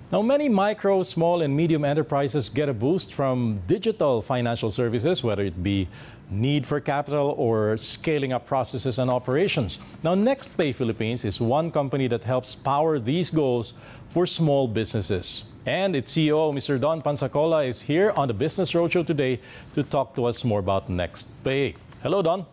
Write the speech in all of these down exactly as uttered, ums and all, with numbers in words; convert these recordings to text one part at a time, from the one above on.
Now, many micro, small, and medium enterprises get a boost from digital financial services, whether it be need for capital or scaling up processes and operations. Now, NextPay Philippines is one company that helps power these goals for small businesses. And its C E O, Mister Don Pansacola, is here on the Business Roadshow today to talk to us more about NextPay. Hello, Don.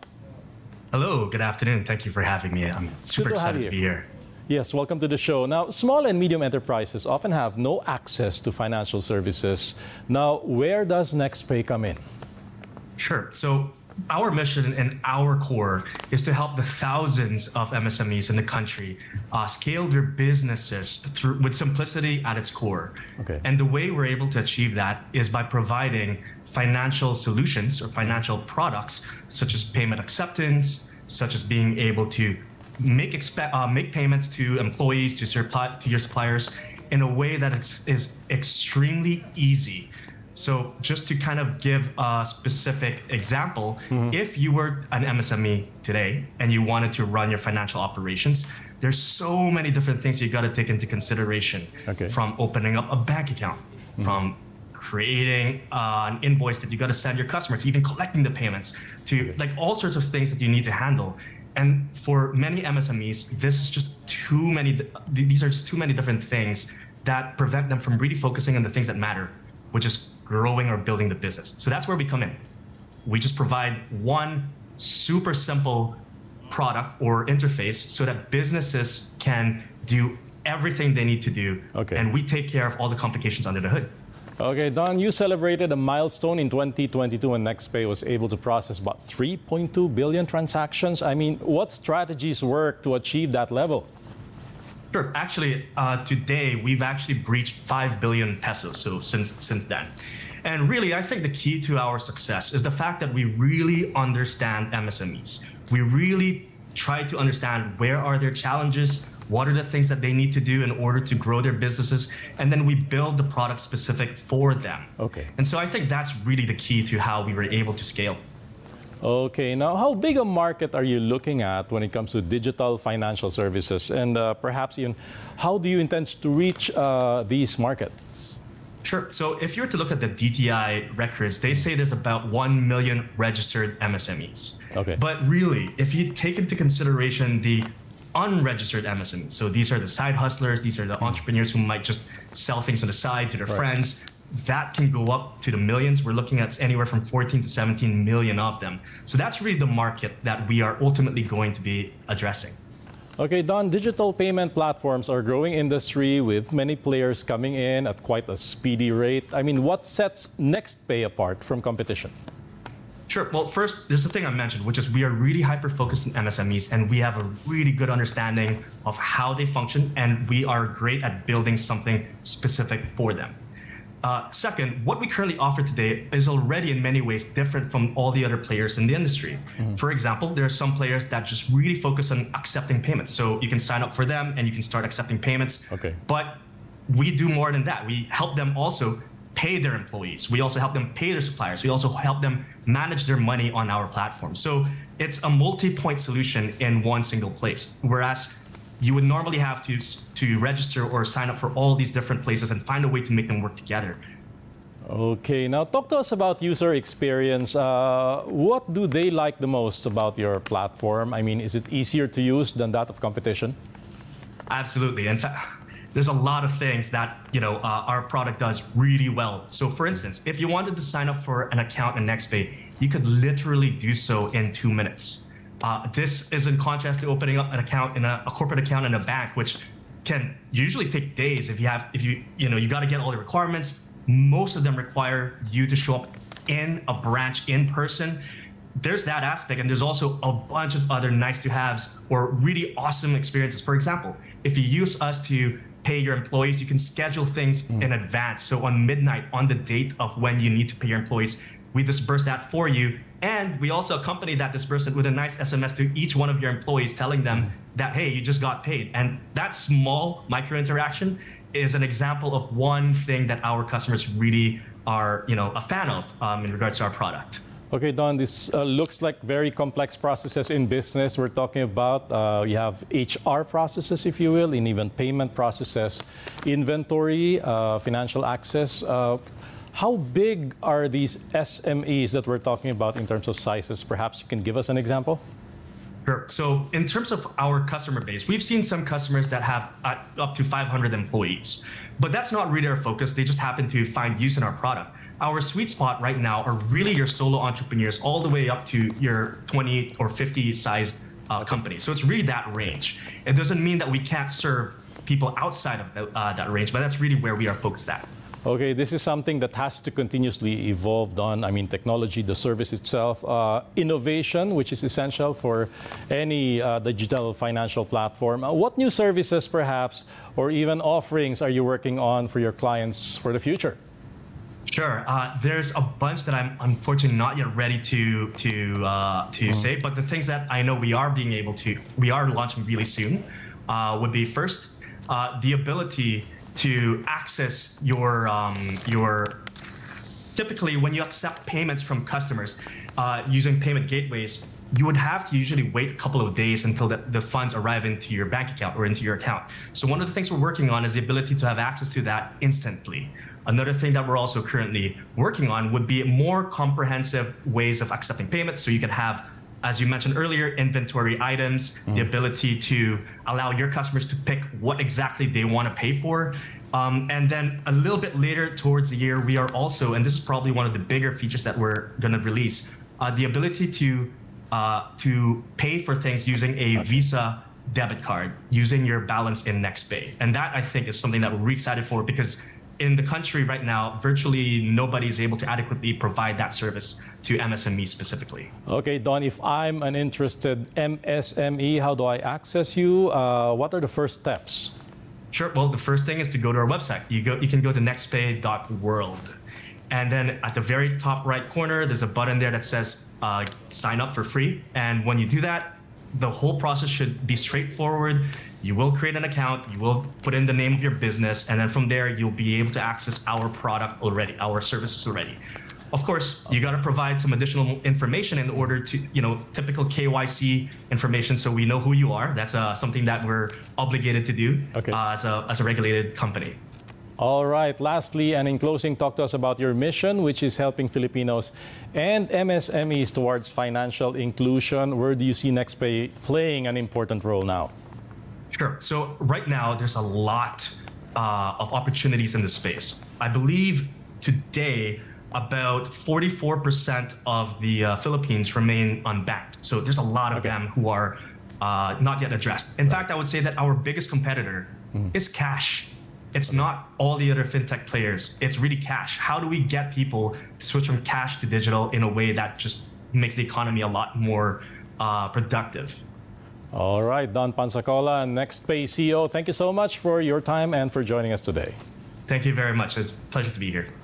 Hello, good afternoon. Thank you for having me. I'm super excited to be here. Yes, welcome to the show. Now, small and medium enterprises often have no access to financial services. Now, where does NextPay come in? Sure. So our mission and our core is to help the thousands of M S M Es in the country uh, scale their businesses through, with simplicity at its core. Okay. And the way we're able to achieve that is by providing financial solutions or financial products, such as payment acceptance, such as being able to make expe- uh, make payments to employees, to, supply- to your suppliers in a way that it's, is extremely easy. So just to kind of give a specific example, mm-hmm. if you were an M S M E today and you wanted to run your financial operations, there's so many different things you got to take into consideration. Okay. From opening up a bank account, mm-hmm. from creating uh, an invoice that you got to send your customer, to even collecting the payments, to okay. like all sorts of things that you need to handle. And for many M S M Es, this is just too many, these are just too many different things that prevent them from really focusing on the things that matter, which is growing or building the business. So that's where we come in. We just provide one super simple product or interface so that businesses can do everything they need to do. Okay. And we take care of all the complications under the hood. Okay, Don, you celebrated a milestone in twenty twenty-two when NextPay was able to process about three point two billion transactions. I mean, what strategies work to achieve that level? Sure. Actually, uh, today we've actually breached five billion pesos. So since since then, and really, I think the key to our success is the fact that we really understand M S M Es. We really try to understand where are their challenges, what are the things that they need to do in order to grow their businesses, and then we build the product specific for them. Okay. And so I think that's really the key to how we were able to scale. Okay, now how big a market are you looking at when it comes to digital financial services? And uh, perhaps even, how do you intend to reach uh, these markets? Sure. So if you were to look at the D T I records, they say there's about one million registered M S M Es. Okay. But really, if you take into consideration the unregistered M S M Es, so these are the side hustlers, these are the entrepreneurs who might just sell things on the side to their right. friends, that can go up to the millions. We're looking at anywhere from fourteen to seventeen million of them. So that's really the market that we are ultimately going to be addressing. Okay, Don, digital payment platforms are a growing industry with many players coming in at quite a speedy rate. I mean, what sets NextPay apart from competition? Sure. Well, first, there's the thing I mentioned, which is we are really hyper-focused on M S M Es, and we have a really good understanding of how they function, and we are great at building something specific for them. Uh, second, what we currently offer today is already in many ways different from all the other players in the industry. Mm-hmm. For example, there are some players that just really focus on accepting payments. So you can sign up for them and you can start accepting payments. Okay. But we do more than that. We help them also pay their employees. We also help them pay their suppliers. We also help them manage their money on our platform. So it's a multi-point solution in one single place. Whereas you would normally have to, to register or sign up for all these different places and find a way to make them work together. Okay, now talk to us about user experience. Uh, what do they like the most about your platform? I mean, is it easier to use than that of competition? Absolutely. In fact, there's a lot of things that you know uh, our product does really well. So for instance, if you wanted to sign up for an account in NextPay, you could literally do so in two minutes. Uh, this is in contrast to opening up an account in a, a corporate account in a bank, which can usually take days if you have, if you, you know, you got to get all the requirements. Most of them require you to show up in a branch in person. There's that aspect, and there's also a bunch of other nice to haves or really awesome experiences. For example, if you use us to pay your employees, you can schedule things mm. in advance. So on midnight, on the date of when you need to pay your employees, we disperse that for you. And we also accompany that disbursement with a nice S M S to each one of your employees telling them that, hey, you just got paid. And that small micro interaction is an example of one thing that our customers really are, you know, a fan of um, in regards to our product. Okay, Don, this uh, looks like very complex processes in business we're talking about. Uh, you have H R processes, if you will, and even payment processes, inventory, uh, financial access. Uh, how big are these S M Es that we're talking about in terms of sizes? Perhaps you can give us an example? Sure. So in terms of our customer base, we've seen some customers that have uh, up to five hundred employees, but that's not really our focus. They just happen to find use in our product. Our sweet spot right now are really your solo entrepreneurs all the way up to your twenty or fifty sized uh, company. So it's really that range. It doesn't mean that we can't serve people outside of the, uh, that range, but that's really where we are focused at. Okay, this is something that has to continuously evolve on. I mean, technology, the service itself, uh, innovation, which is essential for any uh, digital financial platform. Uh, what new services, perhaps, or even offerings are you working on for your clients for the future? Sure. Uh, there's a bunch that I'm unfortunately not yet ready to to uh, to mm. say, but the things that I know we are being able to, we are launching really soon, uh, would be first uh, the ability to access your um, your typically when you accept payments from customers uh, using payment gateways, you would have to usually wait a couple of days until the, the funds arrive into your bank account or into your account. So one of the things we're working on is the ability to have access to that instantly. Another thing that we're also currently working on would be more comprehensive ways of accepting payments. So you could have, as you mentioned earlier, inventory items, mm. the ability to allow your customers to pick what exactly they want to pay for. Um, and then a little bit later towards the year, we are also, and this is probably one of the bigger features that we're going to release, uh, the ability to uh, to pay for things using a Visa debit card, using your balance in NextPay. And that, I think, is something that we're really excited for, because in the country right now, virtually nobody is able to adequately provide that service to M S M Es specifically. Okay, Don, if I'm an interested M S M E, how do I access you? Uh, what are the first steps? Sure. Well, the first thing is to go to our website. You go. You can go to nextpay dot world. And then at the very top right corner, there's a button there that says uh, sign up for free. And when you do that, the whole process should be straightforward. You will create an account, you will put in the name of your business, and then from there, you'll be able to access our product already, our services already. Of course, you got to provide some additional information in order to, you know, typical K Y C information, so we know who you are. That's uh, something that we're obligated to do okay. uh, as a as a regulated company. All right. Lastly, and in closing, talk to us about your mission, which is helping Filipinos and M S M Es towards financial inclusion. Where do you see NextPay playing an important role now? Sure. So right now, there's a lot uh, of opportunities in this space. I believe today, about forty-four percent of the uh, Philippines remain unbanked. So there's a lot of okay. them who are uh, not yet addressed. In right. fact, I would say that our biggest competitor mm. is cash. It's not all the other fintech players. It's really cash. How do we get people to switch from cash to digital in a way that just makes the economy a lot more uh, productive? All right, Don Pansacola, NextPay C E O, thank you so much for your time and for joining us today. Thank you very much. It's a pleasure to be here.